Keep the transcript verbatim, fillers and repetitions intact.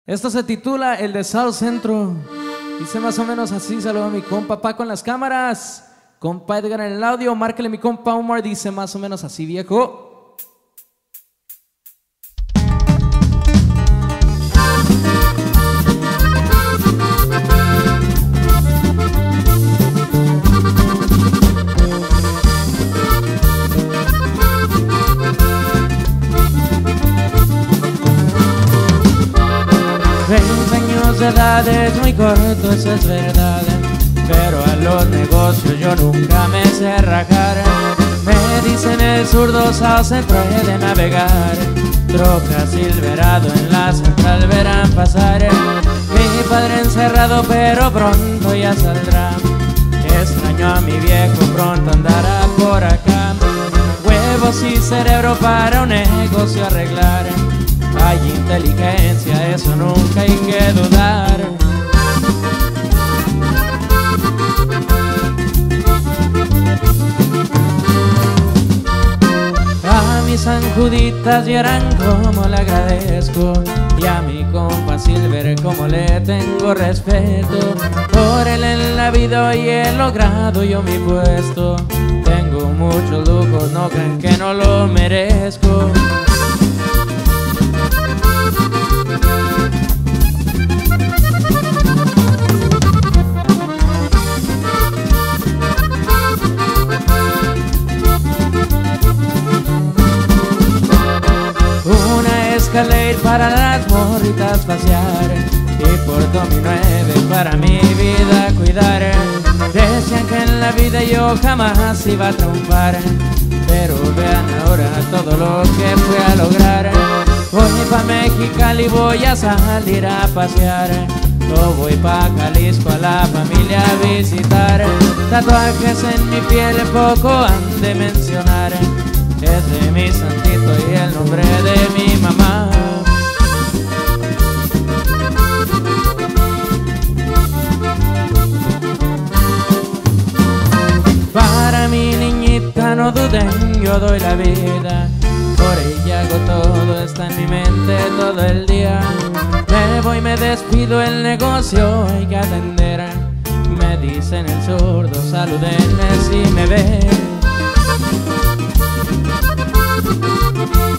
Esto se titula El de South Centro. Dice más o menos así. Saludo a mi compa Paco en las cámaras, compa Edgar en el audio. Márquele mi compa Omar. Dice más o menos así, viejo. Veinte años de edad es muy corto, eso es verdad, pero a los negocios yo nunca me sé rajar. Me dicen el zurdo South Centro he de navegar, troca Silverado en la central verán pasar. Mi padre encerrado pero pronto ya saldrá, extraño a mi viejo, pronto andará por acá. Huevos y cerebro para un negocio arreglar, hay inteligencia, eso nunca hay que dudar. A mis sanjuditas lloran como le agradezco, y a mi compa Silver como le tengo respeto. Por él en la vida hoy he logrado yo mi puesto, tengo muchos lujos, no crean que no lo merezco. Una Escalade para las morritas pasear, y por Domi nueve para mi vida cuidar. Decían que en la vida yo jamás iba a triunfar, pero vean ahora todo lo que fui a lograr. Voy pa' Mexicali, voy a salir a pasear, o voy pa' Jalisco a la familia a visitar. Tatuajes en mi piel poco han de mencionar, es de mi santito y el nombre de mi mamá. Para mi niñita no duden, yo doy la vida, por ella hago todo, está en mi mente todo el día. Me voy, me despido, el negocio hay que atender. Me dicen el zurdo, salúdenme si me ven.